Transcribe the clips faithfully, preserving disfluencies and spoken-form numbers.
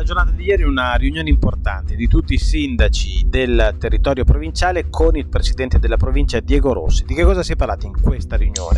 giornata di ieri una riunione importante di tutti i sindaci del territorio provinciale con il presidente della provincia Diego Rossi. Di che cosa si è parlato in questa riunione?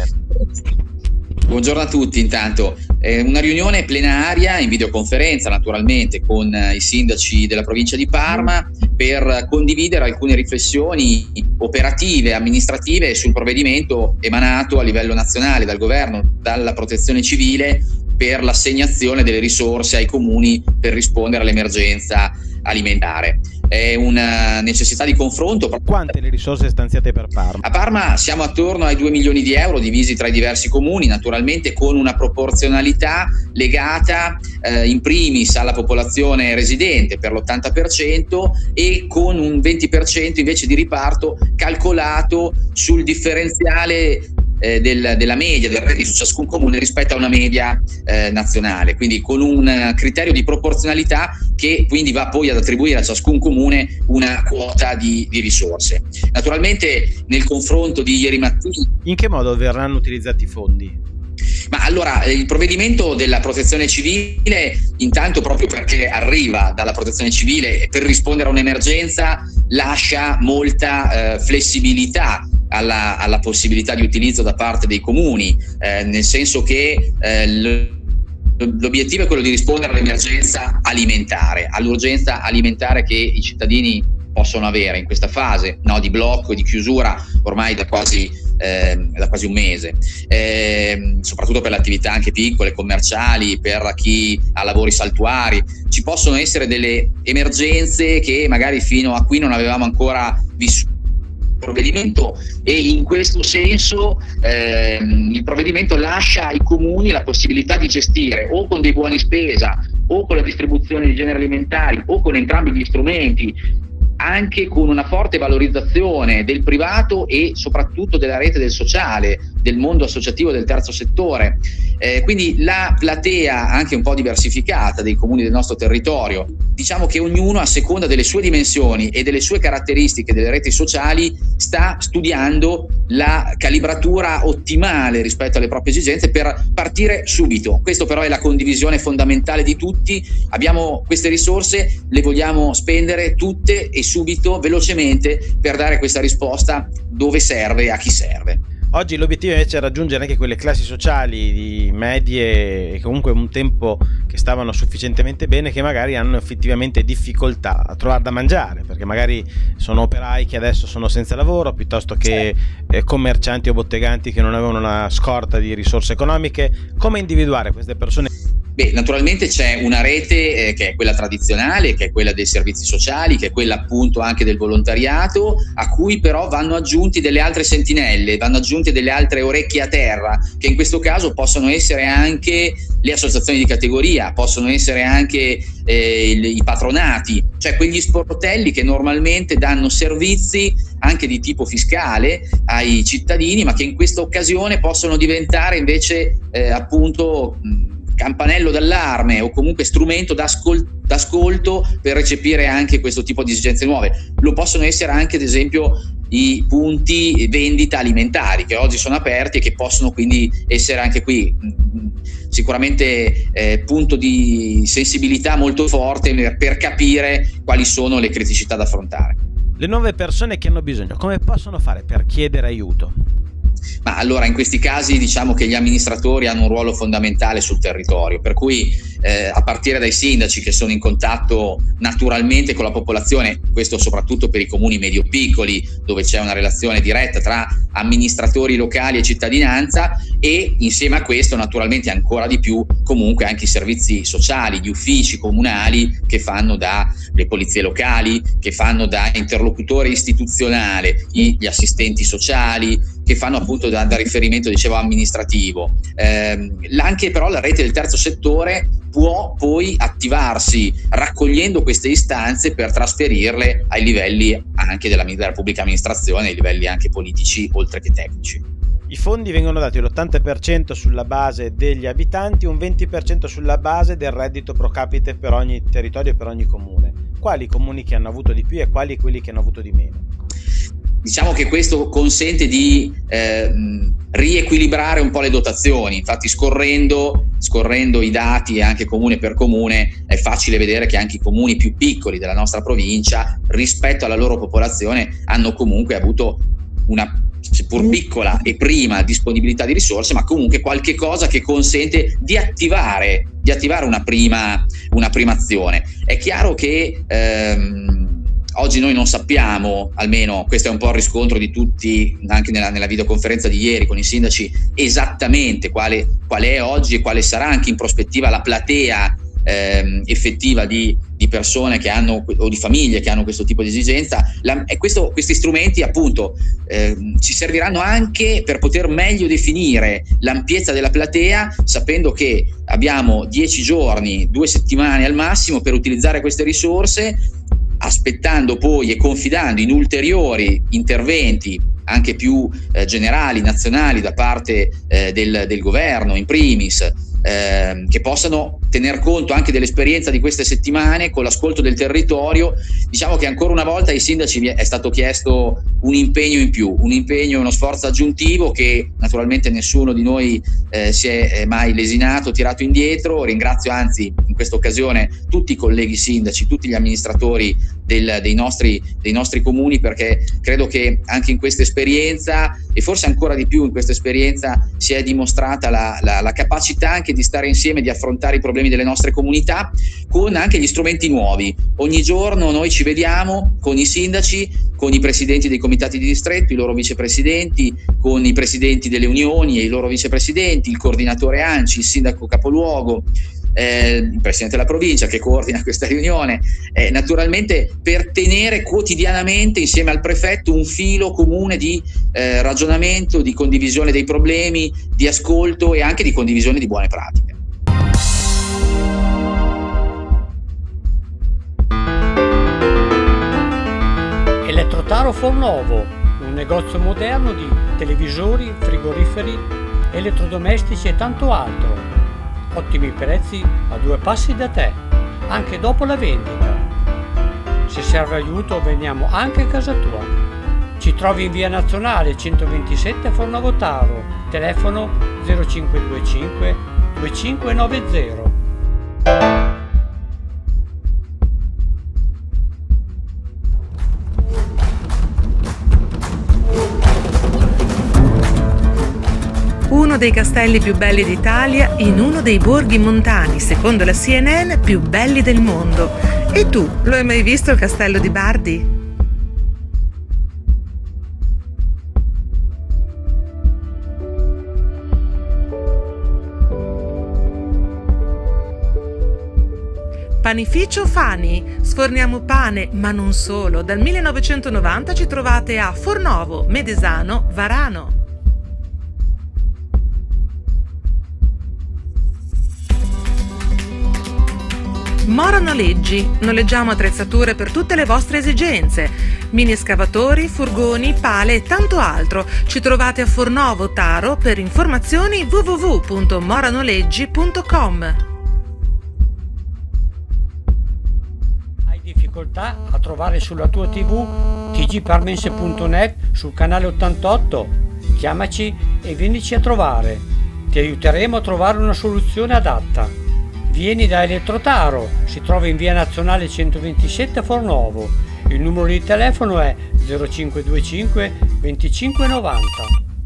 Buongiorno a tutti, intanto eh, una riunione plenaria in videoconferenza naturalmente con eh, i sindaci della provincia di Parma per condividere alcune riflessioni operative, amministrative sul provvedimento emanato a livello nazionale dal governo, dalla protezione civile, per l'assegnazione delle risorse ai comuni per rispondere all'emergenza alimentare. È una necessità di confronto. Quante le risorse stanziate per Parma? A Parma siamo attorno ai due milioni di euro divisi tra i diversi comuni, naturalmente con una proporzionalità legata eh, in primis alla popolazione residente per l'ottanta per cento e con un venti per cento invece di riparto calcolato sul differenziale Eh, del, della media del reddito su ciascun comune rispetto a una media eh, nazionale, quindi con un uh, criterio di proporzionalità che quindi va poi ad attribuire a ciascun comune una quota di, di risorse. Naturalmente nel confronto di ieri mattina, in che modo verranno utilizzati i fondi? Ma allora, il provvedimento della protezione civile, intanto proprio perché arriva dalla protezione civile per rispondere a un'emergenza, lascia molta eh, flessibilità alla, alla possibilità di utilizzo da parte dei comuni, eh, nel senso che eh, l'obiettivo è quello di rispondere all'emergenza alimentare, all'urgenza alimentare che i cittadini possono avere in questa fase, no, di blocco e di chiusura ormai da quasi, eh, da quasi un mese, eh, soprattutto per le attività anche piccole, commerciali, per chi ha lavori saltuari. Ci possono essere delle emergenze che magari fino a qui non avevamo ancora vissuto provvedimento, e in questo senso ehm, il provvedimento lascia ai comuni la possibilità di gestire o con dei buoni spesa o con la distribuzione di generi alimentari o con entrambi gli strumenti, anche con una forte valorizzazione del privato e soprattutto della rete del sociale, del mondo associativo del terzo settore. Eh, quindi la platea anche un po' diversificata dei comuni del nostro territorio, diciamo che ognuno a seconda delle sue dimensioni e delle sue caratteristiche delle reti sociali sta studiando la calibratura ottimale rispetto alle proprie esigenze per partire subito. Questo però è la condivisione fondamentale di tutti. Abbiamo queste risorse, le vogliamo spendere tutte e subito, velocemente, per dare questa risposta dove serve e a chi serve. Oggi l'obiettivo invece è raggiungere anche quelle classi sociali di medie e comunque un tempo che stavano sufficientemente bene, che magari hanno effettivamente difficoltà a trovare da mangiare, perché magari sono operai che adesso sono senza lavoro, piuttosto che eh, commercianti o botteganti che non avevano una scorta di risorse economiche. Come individuare queste persone? Beh, naturalmente c'è una rete eh, che è quella tradizionale, che è quella dei servizi sociali, che è quella appunto anche del volontariato, a cui però vanno aggiunti delle altre sentinelle, vanno aggiunte delle altre orecchie a terra, che in questo caso possono essere anche le associazioni di categoria, possono essere anche eh, il, i patronati, cioè quegli sportelli che normalmente danno servizi anche di tipo fiscale ai cittadini, ma che in questa occasione possono diventare invece eh, appunto mh, campanello d'allarme o comunque strumento d'ascol- d'ascolto per recepire anche questo tipo di esigenze nuove. Lo possono essere anche ad esempio i punti vendita alimentari che oggi sono aperti e che possono quindi essere anche qui sicuramente eh, punto di sensibilità molto forte per, per capire quali sono le criticità da affrontare. Le nuove persone che hanno bisogno, come possono fare per chiedere aiuto? Ma allora in questi casi diciamo che gli amministratori hanno un ruolo fondamentale sul territorio, per cui eh, a partire dai sindaci che sono in contatto naturalmente con la popolazione, questo soprattutto per i comuni medio-piccoli dove c'è una relazione diretta tra amministratori locali e cittadinanza, e insieme a questo naturalmente ancora di più comunque anche i servizi sociali, gli uffici comunali che fanno da le polizie locali, che fanno da interlocutore istituzionale, gli assistenti sociali, che fanno appunto da, da riferimento, dicevo, amministrativo. Eh, anche però la rete del terzo settore può poi attivarsi raccogliendo queste istanze per trasferirle ai livelli anche della, della pubblica amministrazione, ai livelli anche politici oltre che tecnici. I fondi vengono dati l'ottanta per cento sulla base degli abitanti, un venti per cento sulla base del reddito pro capite per ogni territorio e per ogni comune. Quali comuni che hanno avuto di più e quali quelli che hanno avuto di meno? diciamo che questo consente di eh, riequilibrare un po' le dotazioni. Infatti scorrendo, scorrendo i dati anche comune per comune è facile vedere che anche i comuni più piccoli della nostra provincia rispetto alla loro popolazione hanno comunque avuto una, seppur piccola e prima, disponibilità di risorse, ma comunque qualche cosa che consente di attivare, di attivare una prima, una prima azione. È chiaro che ehm, oggi noi non sappiamo, almeno questo è un po' il riscontro di tutti, anche nella, nella videoconferenza di ieri con i sindaci, esattamente quale, quale è oggi e quale sarà anche in prospettiva la platea ehm, effettiva di, di persone che hanno, o di famiglie che hanno questo tipo di esigenza. La, e questo, questi strumenti appunto ehm, ci serviranno anche per poter meglio definire l'ampiezza della platea, sapendo che abbiamo dieci giorni, due settimane al massimo per utilizzare queste risorse, aspettando poi e confidando in ulteriori interventi anche più eh, generali, nazionali, da parte eh, del, del governo in primis, eh, che possano tener conto anche dell'esperienza di queste settimane con l'ascolto del territorio. Diciamo che ancora una volta ai sindaci è stato chiesto un impegno in più, un impegno, uno sforzo aggiuntivo che naturalmente nessuno di noi eh, si è mai lesinato, tirato indietro. Ringrazio anzi in questa occasione tutti i colleghi sindaci, tutti gli amministratori del, dei, nostri, dei nostri comuni, perché credo che anche in questa esperienza, e forse ancora di più in questa esperienza, si è dimostrata la, la, la capacità anche di stare insieme, di affrontare i problemi delle nostre comunità con anche gli strumenti nuovi. Ogni giorno noi ci vediamo con i sindaci, con i presidenti dei comitati di distretto, i loro vicepresidenti, con i presidenti delle unioni e i loro vicepresidenti, il coordinatore ANCI, il sindaco capoluogo, eh, il presidente della provincia che coordina questa riunione, eh, naturalmente per tenere quotidianamente insieme al prefetto un filo comune di eh, ragionamento, di condivisione dei problemi, di ascolto e anche di condivisione di buone pratiche. Elettrotaro Fornovo, un negozio moderno di televisori, frigoriferi, elettrodomestici e tanto altro. Ottimi prezzi a due passi da te, anche dopo la vendita. Se serve aiuto veniamo anche a casa tua. Ci trovi in via Nazionale centoventisette Fornovo Taro, telefono zero cinque due cinque due cinque nove zero. Uno dei castelli più belli d'Italia in uno dei borghi montani, secondo la C N N, più belli del mondo. E tu, lo hai mai visto il castello di Bardi? Panificio Fani. Sforniamo pane, ma non solo. Dal millenovecentonovanta ci trovate a Fornovo, Medesano, Varano. Mora Noleggi. Noleggiamo attrezzature per tutte le vostre esigenze. Mini escavatori, furgoni, pale e tanto altro. Ci trovate a Fornovo Taro. Per informazioni w w w punto moranoleggi punto com. Hai difficoltà a trovare sulla tua tivù t g parmense punto net sul canale ottantotto? Chiamaci e vienici a trovare. Ti aiuteremo a trovare una soluzione adatta. Vieni da Elettrotaro, si trova in via Nazionale centoventisette a Fornovo. Il numero di telefono è zero cinque due cinque venticinque novanta.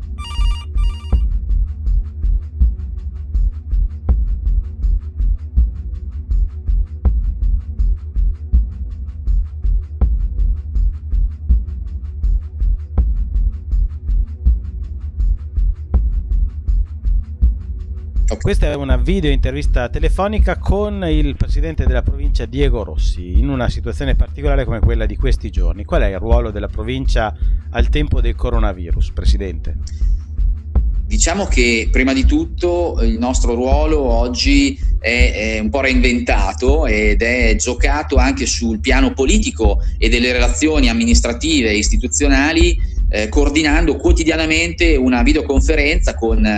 Questa è una video intervista telefonica con il presidente della provincia Diego Rossi, in una situazione particolare come quella di questi giorni. Qual è il ruolo della provincia al tempo del coronavirus, presidente? Diciamo che prima di tutto il nostro ruolo oggi è, è un po' reinventato ed è giocato anche sul piano politico e delle relazioni amministrative e istituzionali, eh, coordinando quotidianamente una videoconferenza con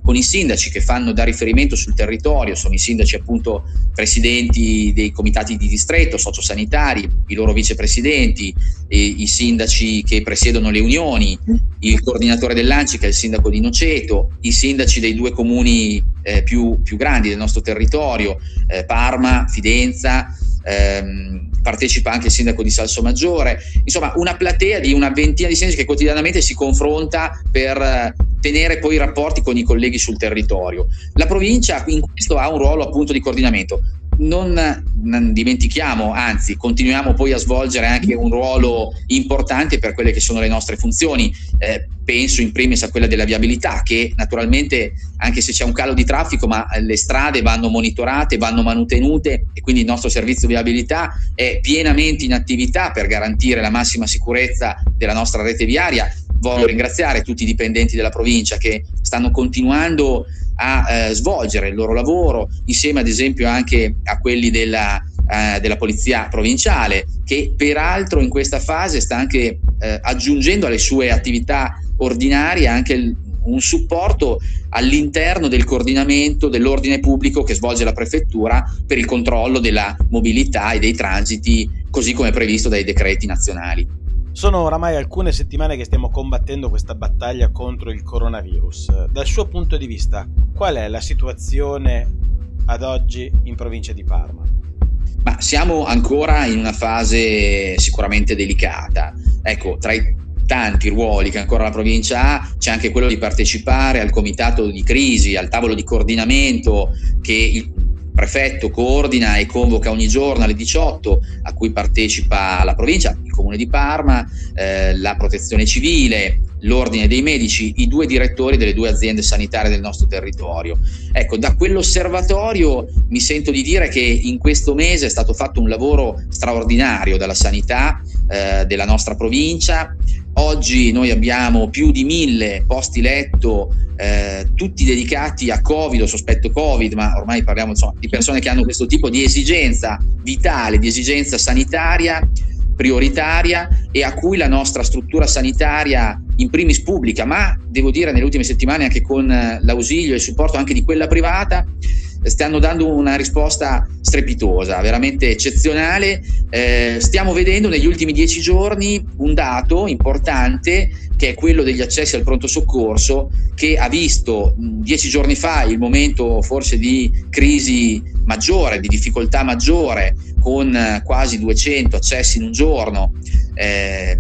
con i sindaci che fanno da riferimento sul territorio, sono i sindaci appunto presidenti dei comitati di distretto, sociosanitari, i loro vicepresidenti, e i sindaci che presiedono le unioni, il coordinatore dell'A N C I, che è il sindaco di Noceto, i sindaci dei due comuni eh, più, più grandi del nostro territorio, eh, Parma, Fidenza, ehm, partecipa anche il sindaco di Salsomaggiore, insomma una platea di una ventina di sindaci che quotidianamente si confronta per tenere poi i rapporti con i colleghi sul territorio. La provincia in questo ha un ruolo appunto di coordinamento. Non, non dimentichiamo, anzi continuiamo poi a svolgere anche un ruolo importante per quelle che sono le nostre funzioni, eh, penso in primis a quella della viabilità, che naturalmente anche se c'è un calo di traffico, ma le strade vanno monitorate, vanno manutenute, e quindi il nostro servizio viabilità è pienamente in attività per garantire la massima sicurezza della nostra rete viaria. Voglio ringraziare tutti i dipendenti della provincia che stanno continuando a eh, svolgere il loro lavoro, insieme ad esempio anche a quelli della, eh, della Polizia Provinciale, che peraltro in questa fase sta anche eh, aggiungendo alle sue attività ordinarie anche il, un supporto all'interno del coordinamento dell'ordine pubblico che svolge la Prefettura per il controllo della mobilità e dei transiti, così come previsto dai decreti nazionali. Sono oramai alcune settimane che stiamo combattendo questa battaglia contro il coronavirus. Dal suo punto di vista, qual è la situazione ad oggi in provincia di Parma? Ma siamo ancora in una fase sicuramente delicata. Ecco, tra i tanti ruoli che ancora la provincia ha, c'è anche quello di partecipare al comitato di crisi, al tavolo di coordinamento che il prefetto coordina e convoca ogni giorno alle diciotto, a cui partecipa la provincia, il comune di Parma, eh, la protezione civile, l'ordine dei medici, i due direttori delle due aziende sanitarie del nostro territorio. Ecco, da quell'osservatorio mi sento di dire che in questo mese è stato fatto un lavoro straordinario dalla sanità eh, della nostra provincia. Oggi noi abbiamo più di mille posti letto, eh, tutti dedicati a Covid o sospetto Covid, ma ormai parliamo insomma di persone che hanno questo tipo di esigenza vitale, di esigenza sanitaria prioritaria, e a cui la nostra struttura sanitaria in primis pubblica, ma devo dire nelle ultime settimane anche con l'ausilio e il supporto anche di quella privata, stanno dando una risposta strepitosa, veramente eccezionale. Eh, stiamo vedendo negli ultimi dieci giorni un dato importante, che è quello degli accessi al pronto soccorso, che ha visto mh, dieci giorni fa il momento forse di crisi maggiore, di difficoltà maggiore, con eh, quasi duecento accessi in un giorno. Eh,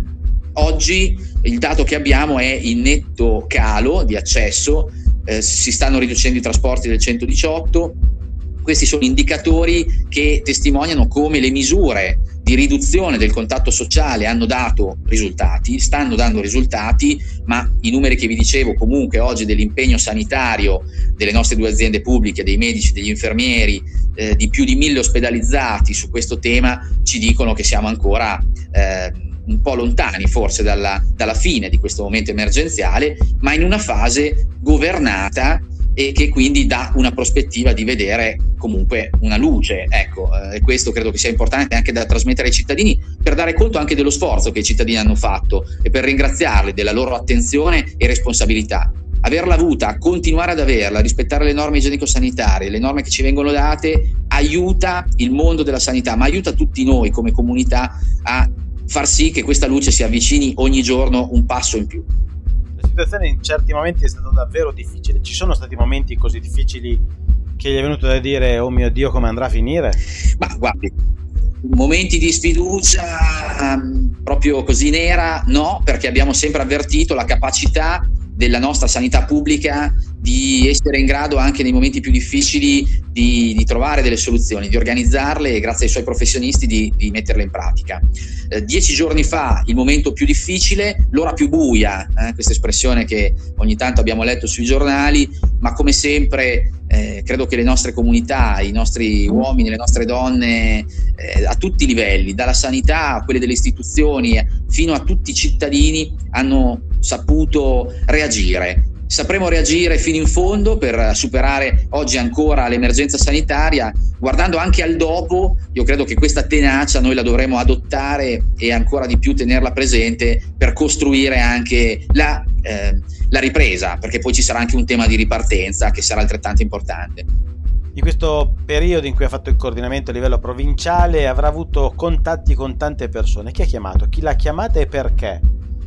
oggi il dato che abbiamo è in netto calo di accesso. Eh, si stanno riducendo i trasporti del centodiciotto. Questi sono indicatori che testimoniano come le misure di riduzione del contatto sociale hanno dato risultati, stanno dando risultati, ma i numeri che vi dicevo comunque oggi dell'impegno sanitario delle nostre due aziende pubbliche, dei medici, degli infermieri, eh, di più di mille ospedalizzati su questo tema, ci dicono che siamo ancora eh, un po' lontani forse dalla, dalla fine di questo momento emergenziale, ma in una fase governata e che quindi dà una prospettiva di vedere comunque una luce. Ecco, eh, e questo credo che sia importante anche da trasmettere ai cittadini, per dare conto anche dello sforzo che i cittadini hanno fatto e per ringraziarli della loro attenzione e responsabilità. Averla avuta, continuare ad averla, rispettare le norme igienico-sanitarie, le norme che ci vengono date, aiuta il mondo della sanità, ma aiuta tutti noi come comunità a far sì che questa luce si avvicini ogni giorno un passo in più. La situazione in certi momenti è stata davvero difficile. Ci sono stati momenti così difficili che gli è venuto da dire oh mio Dio, come andrà a finire? Ma guardi, momenti di sfiducia proprio così nera no, perché abbiamo sempre avvertito la capacità della nostra sanità pubblica di essere in grado anche nei momenti più difficili di, di trovare delle soluzioni, di organizzarle e grazie ai suoi professionisti di, di metterle in pratica. Eh, dieci giorni fa il momento più difficile, l'ora più buia, eh, questa espressione che ogni tanto abbiamo letto sui giornali, ma come sempre eh, credo che le nostre comunità, i nostri uomini, le nostre donne, eh, a tutti i livelli, dalla sanità a quelle delle istituzioni fino a tutti i cittadini, hanno saputo reagire. Sapremo reagire fino in fondo per superare oggi ancora l'emergenza sanitaria, guardando anche al dopo. Io credo che questa tenacia noi la dovremo adottare e ancora di più tenerla presente per costruire anche la, eh, la ripresa, perché poi ci sarà anche un tema di ripartenza che sarà altrettanto importante. In questo periodo in cui ha fatto il coordinamento a livello provinciale avrà avuto contatti con tante persone. Chi ha chiamato? Chi l'ha chiamata e perché?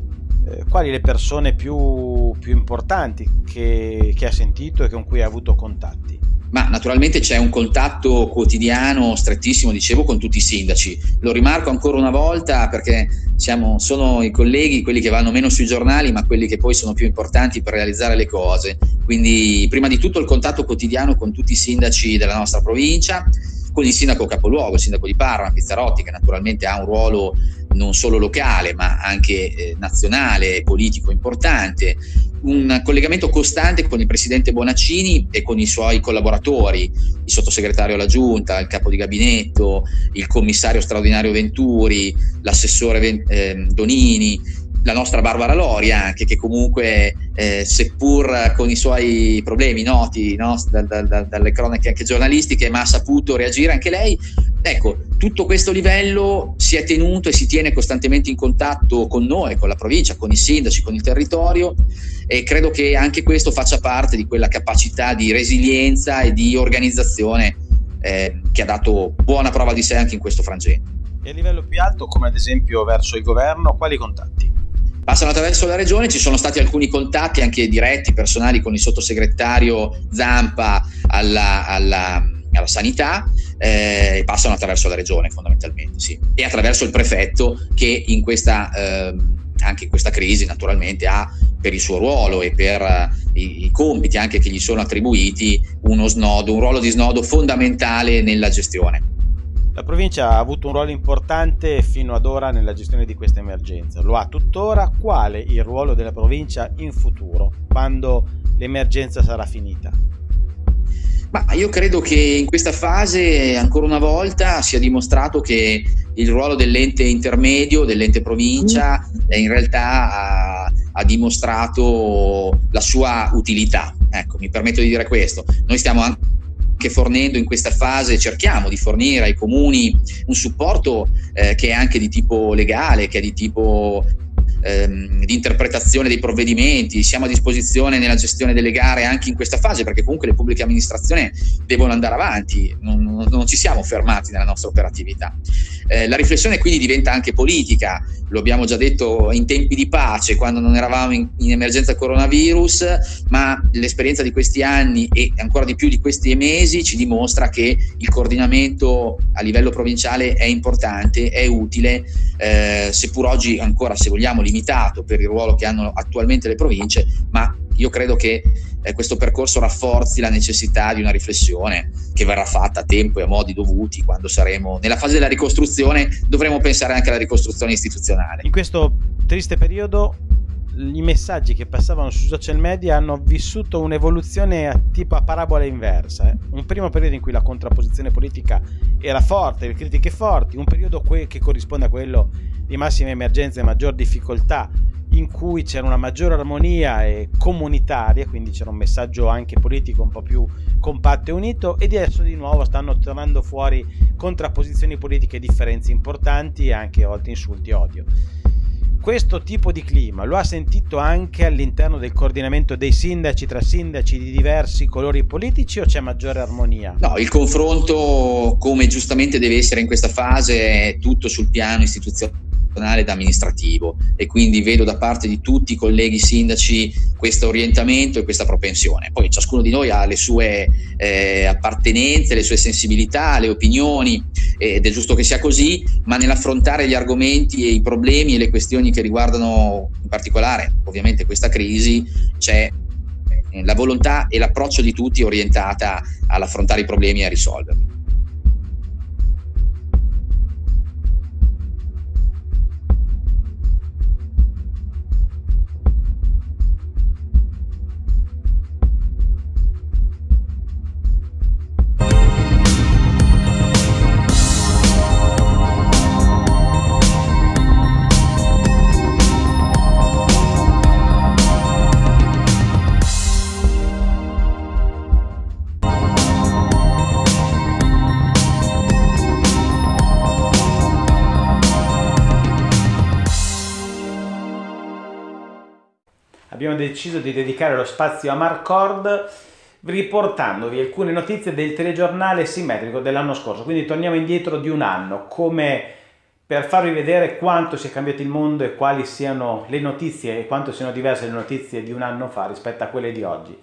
Eh, quali le persone più, più importanti che, che ha sentito e con cui ha avuto contatti? Ma naturalmente c'è un contatto quotidiano strettissimo, dicevo, con tutti i sindaci. Lo rimarco ancora una volta perché siamo, sono i colleghi, quelli che vanno meno sui giornali, ma quelli che poi sono più importanti per realizzare le cose. Quindi prima di tutto il contatto quotidiano con tutti i sindaci della nostra provincia, con il sindaco capoluogo, il sindaco di Parma, Pizzarotti, che naturalmente ha un ruolo non solo locale ma anche eh, nazionale e politico importante, un collegamento costante con il presidente Bonaccini e con i suoi collaboratori, il sottosegretario alla giunta, il capo di gabinetto, il commissario straordinario Venturi, l'assessore eh, Donini, la nostra Barbara Lori anche, che comunque eh, seppur con i suoi problemi noti, no, da, da, da, dalle cronache anche giornalistiche, ma ha saputo reagire anche lei. Ecco, tutto questo livello si è tenuto e si tiene costantemente in contatto con noi, con la provincia, con i sindaci, con il territorio, e credo che anche questo faccia parte di quella capacità di resilienza e di organizzazione eh, che ha dato buona prova di sé anche in questo frangente. E a livello più alto, come ad esempio verso il governo, quali contatti? Passano attraverso la regione, ci sono stati alcuni contatti anche diretti, personali, con il sottosegretario Zampa alla, alla, alla sanità, eh, passano attraverso la regione fondamentalmente, sì, e attraverso il prefetto che in questa, eh, anche in questa crisi naturalmente ha, per il suo ruolo e per uh, i, i compiti anche che gli sono attribuiti, uno snodo, un ruolo di snodo fondamentale nella gestione. La provincia ha avuto un ruolo importante fino ad ora nella gestione di questa emergenza, lo ha tuttora. Quale il ruolo della provincia in futuro, quando l'emergenza sarà finita? Ma io credo che in questa fase ancora una volta sia dimostrato che il ruolo dell'ente intermedio, dell'ente provincia, eh, in realtà ha, ha dimostrato la sua utilità. Ecco, mi permetto di dire questo. Noi stiamo anche che fornendo in questa fase, cerchiamo di fornire ai comuni un supporto eh, che è anche di tipo legale, che è di tipo ehm, di interpretazione dei provvedimenti. Siamo a disposizione nella gestione delle gare anche in questa fase, perché comunque le pubbliche amministrazioni devono andare avanti, non, non, non ci siamo fermati nella nostra operatività. Eh, la riflessione quindi diventa anche politica, lo abbiamo già detto in tempi di pace, quando non eravamo in, in emergenza coronavirus, ma l'esperienza di questi anni e ancora di più di questi mesi ci dimostra che il coordinamento a livello provinciale è importante, è utile, eh, seppur oggi ancora, se vogliamo, limitato per il ruolo che hanno attualmente le province, ma io credo che eh, questo percorso rafforzi la necessità di una riflessione che verrà fatta a tempo e a modi dovuti. Quando saremo nella fase della ricostruzione dovremo pensare anche alla ricostruzione istituzionale. In questo triste periodo i messaggi che passavano sui social media hanno vissuto un'evoluzione a tipo a parabola inversa. Eh? Un primo periodo in cui la contrapposizione politica era forte, le critiche forti, un periodo que- che corrisponde a quello di massima emergenza e maggior difficoltà, in cui c'era una maggiore armonia e comunitaria, quindi c'era un messaggio anche politico un po' più compatto e unito, e adesso di nuovo stanno tornando fuori contrapposizioni politiche, differenze importanti e anche a volte insulti e odio. Questo tipo di clima lo ha sentito anche all'interno del coordinamento dei sindaci, tra sindaci di diversi colori politici, o c'è maggiore armonia? No, il confronto, come giustamente deve essere in questa fase, è tutto sul piano istituzionale ed amministrativo, e quindi vedo da parte di tutti i colleghi sindaci questo orientamento e questa propensione. Poi ciascuno di noi ha le sue eh, appartenenze, le sue sensibilità, le opinioni, ed è giusto che sia così, ma nell'affrontare gli argomenti e i problemi e le questioni che riguardano in particolare ovviamente questa crisi c'è la volontà e l'approccio di tutti orientata all'affrontare i problemi e a risolverli. abbiamo deciso di dedicare lo spazio a Marcord riportandovi alcune notizie del telegiornale simmetrico dell'anno scorso, quindi torniamo indietro di un anno, come per farvi vedere quanto sia cambiato il mondo e quali siano le notizie e quanto siano diverse le notizie di un anno fa rispetto a quelle di oggi.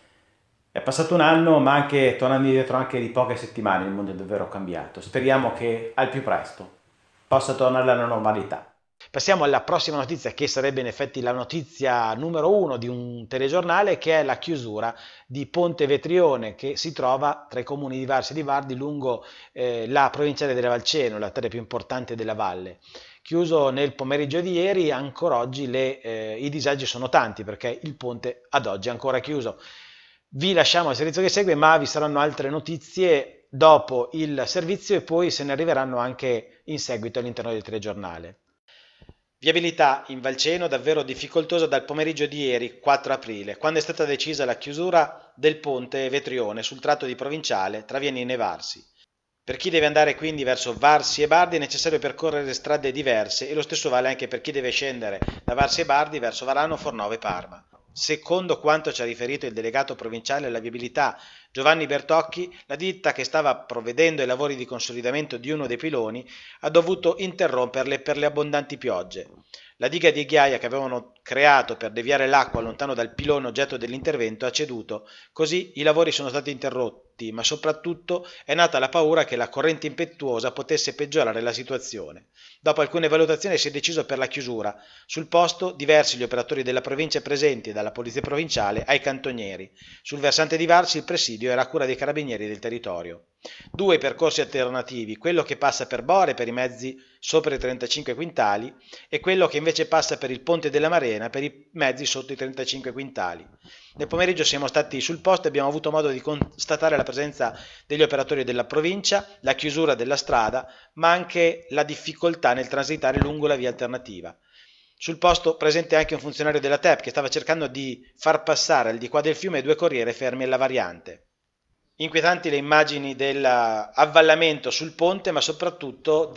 È passato un anno, ma anche tornando indietro anche di poche settimane, il mondo è davvero cambiato. Speriamo che al più presto possa tornare alla normalità. Passiamo alla prossima notizia, che sarebbe in effetti la notizia numero uno di un telegiornale, che è la chiusura di Ponte Vetrione, che si trova tra i comuni di Varsi e di Vardi lungo eh, la provinciale della Valceno, la terra più importante della valle. Chiuso nel pomeriggio di ieri, ancora oggi le, eh, i disagi sono tanti perché il ponte ad oggi è ancora chiuso. Vi lasciamo il servizio che segue, ma vi saranno altre notizie dopo il servizio e poi se ne arriveranno anche in seguito all'interno del telegiornale. Viabilità in Valceno davvero difficoltosa dal pomeriggio di ieri, quattro aprile, quando è stata decisa la chiusura del ponte Vetrione sul tratto di provinciale tra Vianine e Varsi. Per chi deve andare quindi verso Varsi e Bardi è necessario percorrere strade diverse e lo stesso vale anche per chi deve scendere da Varsi e Bardi verso Varano, Fornovo e Parma. Secondo quanto ci ha riferito il delegato provinciale alla viabilità Giovanni Bertocchi, la ditta che stava provvedendo ai lavori di consolidamento di uno dei piloni ha dovuto interromperle per le abbondanti piogge. La diga di ghiaia che avevano creato per deviare l'acqua lontano dal pilone oggetto dell'intervento ha ceduto, così i lavori sono stati interrotti, ma soprattutto è nata la paura che la corrente impetuosa potesse peggiorare la situazione. Dopo alcune valutazioni si è deciso per la chiusura. Sul posto diversi gli operatori della provincia presenti, dalla polizia provinciale ai cantonieri. Sul versante di Varsi il presidio era a cura dei carabinieri del territorio. Due percorsi alternativi, quello che passa per Bore per i mezzi sopra i trentacinque quintali e quello che invece passa per il Ponte della Marena per i mezzi sotto i trentacinque quintali. Nel pomeriggio siamo stati sul posto e abbiamo avuto modo di constatare la presenza degli operatori della provincia, la chiusura della strada, ma anche la difficoltà nel transitare lungo la via alternativa. Sul posto presente anche un funzionario della T E P che stava cercando di far passare al di qua del fiume due corriere fermi alla variante. Inquietanti le immagini dell'avvallamento sul ponte, ma soprattutto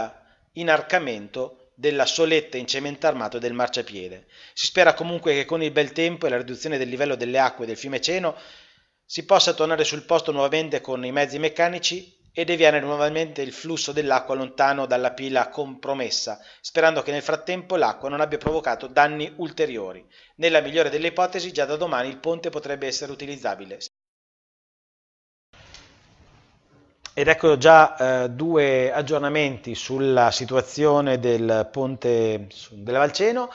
dell'inarcamento della soletta in cemento armato del marciapiede. Si spera comunque che con il bel tempo e la riduzione del livello delle acque del fiume Ceno si possa tornare sul posto nuovamente con i mezzi meccanici e deviare nuovamente il flusso dell'acqua lontano dalla pila compromessa, sperando che nel frattempo l'acqua non abbia provocato danni ulteriori. Nella migliore delle ipotesi, già da domani il ponte potrebbe essere utilizzabile. Ed ecco già eh, due aggiornamenti sulla situazione del ponte della Valceno.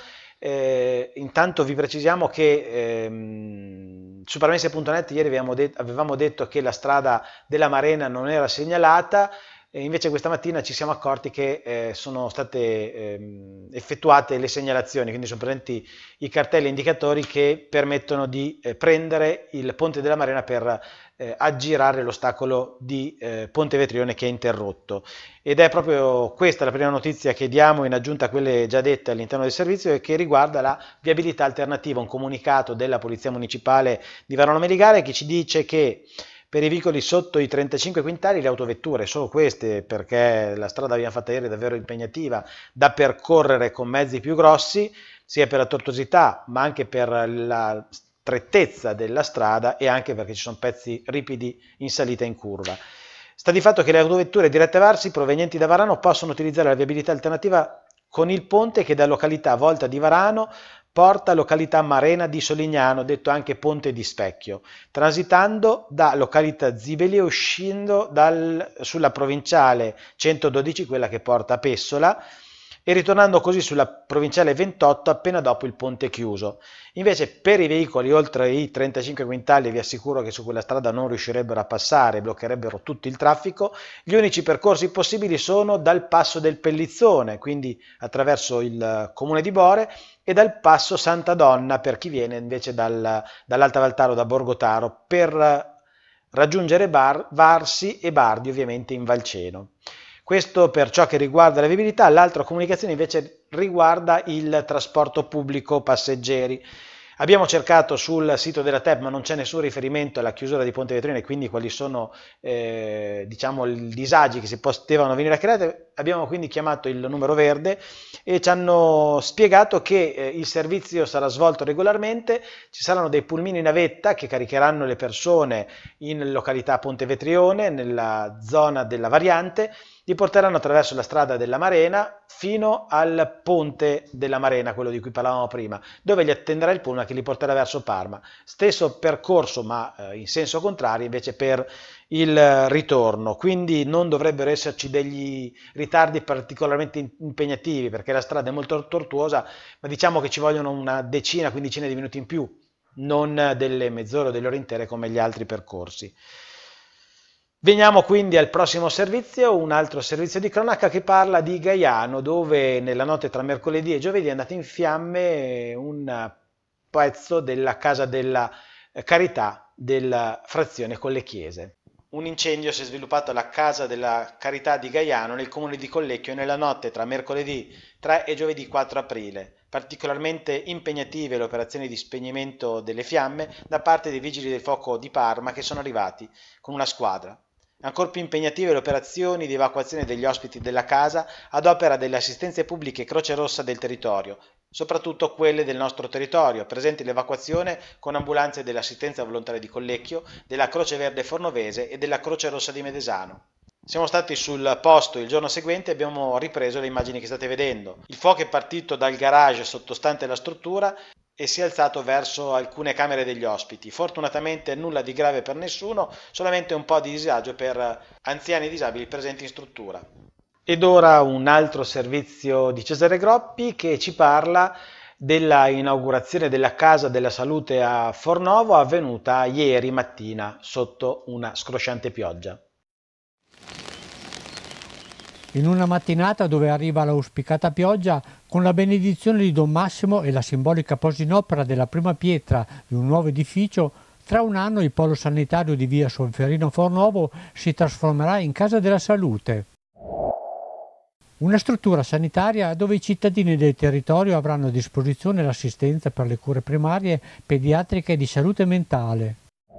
Eh, intanto vi precisiamo che ehm, su Parmense punto net ieri avevamo, det- avevamo detto che la strada della Marena non era segnalata, e invece questa mattina ci siamo accorti che eh, sono state ehm, effettuate le segnalazioni, quindi sono presenti i cartelli indicatori che permettono di eh, prendere il ponte della Marena per eh, aggirare l'ostacolo di eh, Ponte Vetrione che è interrotto. Ed è proprio questa la prima notizia che diamo in aggiunta a quelle già dette all'interno del servizio e che riguarda la viabilità alternativa, un comunicato della Polizia Municipale di Varano Meligare che ci dice che per i veicoli sotto i trentacinque quintali, le autovetture, solo queste, perché la strada abbiamo fatta ieri è davvero impegnativa, da percorrere con mezzi più grossi, sia per la tortuosità, ma anche per la strettezza della strada e anche perché ci sono pezzi ripidi in salita e in curva. Sta di fatto che le autovetture dirette a Varsi provenienti da Varano possono utilizzare la viabilità alternativa con il ponte che da località Volta di Varano porta località Marena di Solignano, detto anche Ponte di Specchio, transitando da località Zibeli e uscendo dal, sulla provinciale centododici, quella che porta a Pessola, e ritornando così sulla provinciale ventotto appena dopo il ponte chiuso. Invece per i veicoli oltre i trentacinque quintali vi assicuro che su quella strada non riuscirebbero a passare, bloccherebbero tutto il traffico. Gli unici percorsi possibili sono dal passo del Pellizzone, quindi attraverso il comune di Bore, e dal passo Santa Donna per chi viene invece dal, dall'Alta Valtaro, da Borgotaro, per raggiungere Bar, Varsi e Bardi ovviamente in Valceno. Questo per ciò che riguarda la viabilità. L'altra comunicazione invece riguarda il trasporto pubblico passeggeri. Abbiamo cercato sul sito della T E P, ma non c'è nessun riferimento alla chiusura di Ponte Vetrione, quindi quali sono eh, diciamo, i disagi che si potevano venire a creare. Abbiamo quindi chiamato il numero verde e ci hanno spiegato che eh, il servizio sarà svolto regolarmente, ci saranno dei pulmini navetta che caricheranno le persone in località Ponte Vetrione, nella zona della variante, li porteranno attraverso la strada della Marena fino al ponte della Marena, quello di cui parlavamo prima, dove li attenderà il pullman che li porterà verso Parma. Stesso percorso, ma eh, in senso contrario invece per il ritorno, quindi non dovrebbero esserci degli ritardi particolarmente impegnativi perché la strada è molto tortuosa, ma diciamo che ci vogliono una decina, quindicina di minuti in più, non delle mezz'ore o delle ore intere come gli altri percorsi. Veniamo quindi al prossimo servizio, un altro servizio di cronaca che parla di Gaiano, dove nella notte tra mercoledì e giovedì è andato in fiamme un pezzo della Casa della Carità della frazione Colle Chiese. Un incendio si è sviluppato alla Casa della Carità di Gaiano nel comune di Collecchio nella notte tra mercoledì tre e giovedì quattro aprile. Particolarmente impegnative le operazioni di spegnimento delle fiamme da parte dei vigili del fuoco di Parma che sono arrivati con una squadra. Ancora più impegnative le operazioni di evacuazione degli ospiti della casa ad opera delle assistenze pubbliche Croce Rossa del territorio, soprattutto quelle del nostro territorio, presenti l'evacuazione con ambulanze dell'assistenza volontaria di Collecchio, della Croce Verde Fornovese e della Croce Rossa di Medesano. Siamo stati sul posto il giorno seguente e abbiamo ripreso le immagini che state vedendo. Il fuoco è partito dal garage sottostante la struttura e si è alzato verso alcune camere degli ospiti. Fortunatamente nulla di grave per nessuno, solamente un po' di disagio per anziani disabili presenti in struttura. Ed ora un altro servizio di Cesare Groppi che ci parla della inaugurazione della Casa della Salute a Fornovo avvenuta ieri mattina sotto una scrosciante pioggia. In una mattinata dove arriva l'auspicata pioggia, con la benedizione di Don Massimo e la simbolica posa in opera della prima pietra di un nuovo edificio, tra un anno il polo sanitario di via Solferino Fornovo si trasformerà in Casa della Salute. Una struttura sanitaria dove i cittadini del territorio avranno a disposizione l'assistenza per le cure primarie, pediatriche e di salute mentale.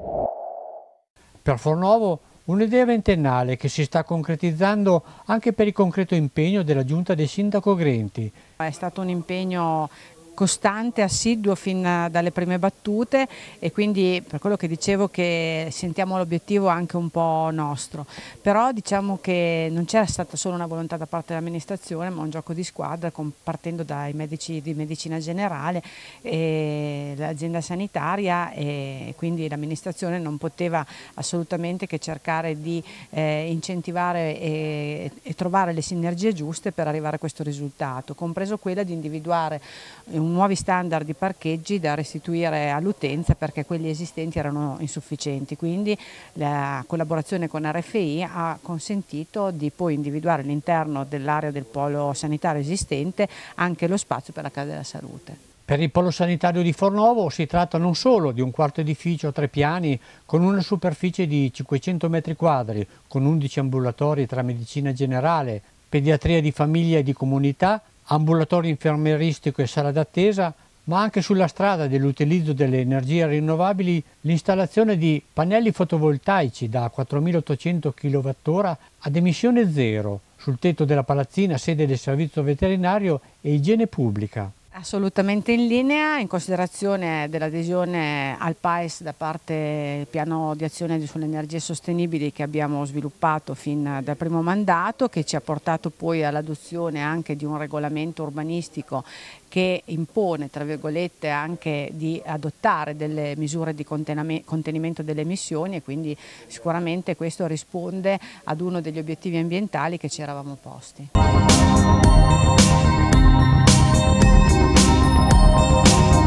Per Fornovo un'idea ventennale che si sta concretizzando anche per il concreto impegno della giunta del sindaco Grenti. È stato un impegno costante, assiduo fin dalle prime battute e quindi per quello che dicevo che sentiamo l'obiettivo anche un po' nostro, però diciamo che non c'era stata solo una volontà da parte dell'amministrazione ma un gioco di squadra partendo dai medici di medicina generale e l'azienda sanitaria e quindi l'amministrazione non poteva assolutamente che cercare di eh, incentivare e, e trovare le sinergie giuste per arrivare a questo risultato, compreso quella di individuare un nuovi standard di parcheggi da restituire all'utenza perché quelli esistenti erano insufficienti, quindi la collaborazione con R F I ha consentito di poi individuare all'interno dell'area del polo sanitario esistente anche lo spazio per la Casa della Salute. Per il polo sanitario di Fornovo si tratta non solo di un quarto edificio a tre piani con una superficie di cinquecento metri quadri, con undici ambulatori tra medicina generale, pediatria di famiglia e di comunità, ambulatorio infermieristico e sala d'attesa, ma anche sulla strada dell'utilizzo delle energie rinnovabili l'installazione di pannelli fotovoltaici da quattromilaottocento chilowattora ad emissione zero sul tetto della palazzina sede del servizio veterinario e igiene pubblica. Assolutamente in linea, in considerazione dell'adesione al P A E S da parte del piano di azione sulle energie sostenibili che abbiamo sviluppato fin dal primo mandato, che ci ha portato poi all'adozione anche di un regolamento urbanistico che impone, tra virgolette, anche di adottare delle misure di contenimento delle emissioni e quindi sicuramente questo risponde ad uno degli obiettivi ambientali che ci eravamo posti.